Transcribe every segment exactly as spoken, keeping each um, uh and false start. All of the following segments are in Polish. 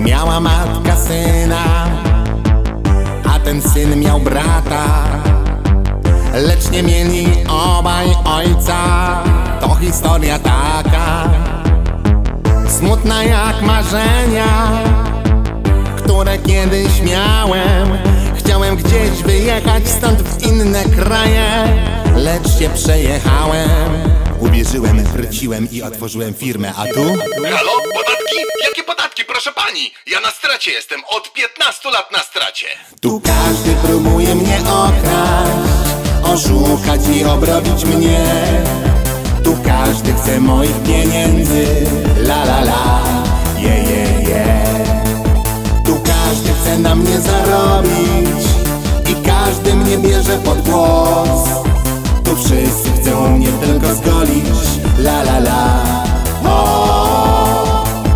Miała matka syna, a ten syn miał brata, lecz nie mieli obaj ojca. To historia taka, smutna jak marzenia, które kiedyś miałem. Chciałem gdzieś wyjechać stąd w inne kraje, lecz się przejechałem. Uwierzyłem, wróciłem i otworzyłem firmę, a tu? Halo? Podatki? Jakie podatki, proszę pani? Ja na stracie jestem, od piętnastu lat na stracie. Tu każdy próbuje mnie okraść, oszukać i obrobić mnie. Tu każdy chce moich pieniędzy, la la la, je je je. Tu każdy chce na mnie zarobić i każdy mnie bierze pod głos. Tu wszyscy chcą mnie tylko zgolić, la la la, o.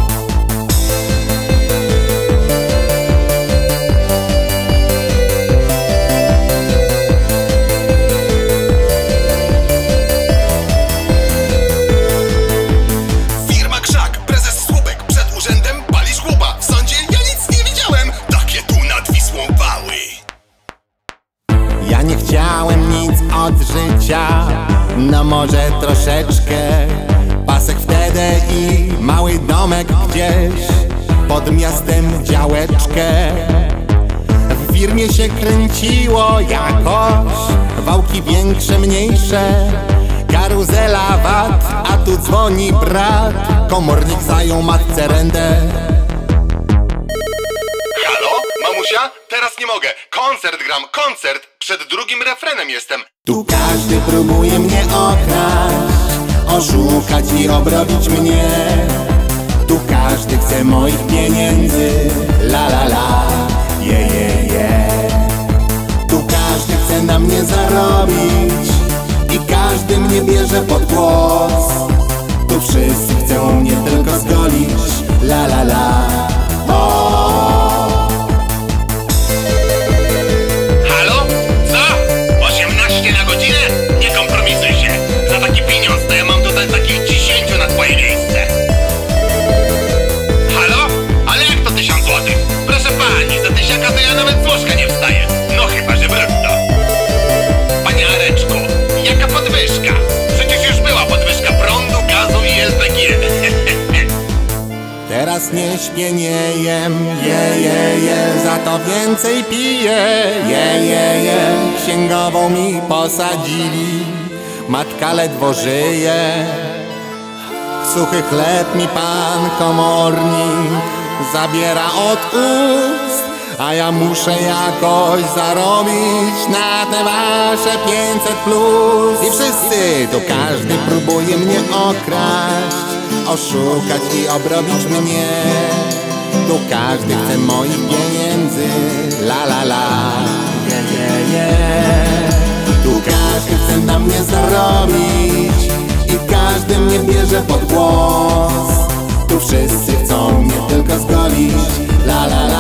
Firma Krzak, prezes Słupek, przed urzędem palisz chłopa. W sądzie ja nic nie widziałem, takie tu nad Wisłą wały. Ja nie chciałem nic od życia, no może troszeczkę. Pasek wtedy i mały domek gdzieś pod miastem, działeczkę. W firmie się kręciło jakoś, wałki większe, mniejsze, karuzela wat, a tu dzwoni brat, komornik zajął matce rentę. Halo? Mamusia? Teraz nie mogę, koncert gram, koncert. Przed drugim refrenem jestem. Tu każdy próbuje mnie okraść, oszukać i obrobić mnie. Tu każdy chce moich pieniędzy, la la la, je je je. Tu każdy chce na mnie zarobić i każdy mnie bierze pod głos. Tu wszyscy chcą mnie tylko zgolić, la la la, o. Na godzinę? Nie kompromisuj się. Za taki pieniądz to ja mam tutaj takich dziesięciu na twoje miejsce. Halo? Ale jak to tysiąc złotych? Proszę pani, za tysiaka to ja nawet z łóżka nie wstaję. No chyba, że brutto. Panie Areczku, jaka podwyżka? Przecież już była podwyżka prądu, gazu i S P G. Teraz nie śpię, nie jem, je, je, je, za to więcej piję, je, je, je. Księgową mi posadzili, matka ledwo żyje. Suchy chleb mi pan komornik zabiera od ust, a ja muszę jakoś zarobić na te wasze pięćset plus. I wszyscy, to każdy próbuje mnie okraść, oszukać i obrobić mnie. Tu każdy chce moich pieniędzy, la la la, je je je. Tu każdy chce na mnie zarobić i każdy mnie bierze pod głos. Tu wszyscy chcą mnie tylko zgolić, la la la.